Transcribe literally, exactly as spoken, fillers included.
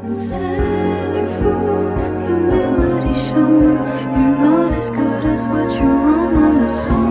Centerfold, humility shown. You're not as good as what your mama assumed.